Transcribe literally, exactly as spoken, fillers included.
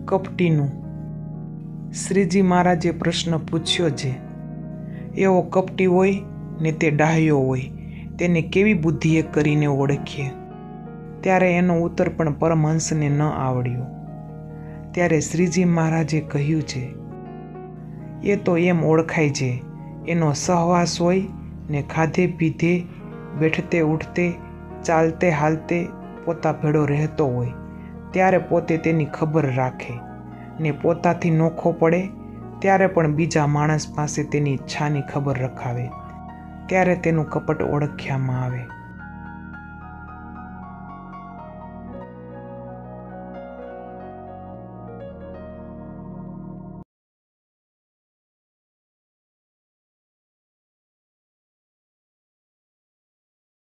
કપટીનું? શ્રીજી મહારાજે પ્રશ્ન પૂછ્યો છે. એવો કપટી હોય ને તે ડાહ્યો હોય તેને કેવી બુદ્ધિએ કરીને ઓળખીએ? ત્યારે એનો ઉત્તર પણ પરમહંસને ન આવડ્યો. ત્યારે શ્રીજી મહારાજે કહ્યું છે, એ તો એમ ઓળખાય છે, એનો સહવાસ હોય ને ખાધે પીધે, બેઠતે ઉઠતે, ચાલતે હાલતે પોતા ભેળો રહેતો હોય ત્યારે પોતે તેની ખબર રાખે ને પોતાથી નોખો પડે ત્યારે પણ બીજા માણસ પાસે તેની ઈચ્છાની ખબર રખાવે ત્યારે તેનું કપટ ઓળખ્યામાં આવે.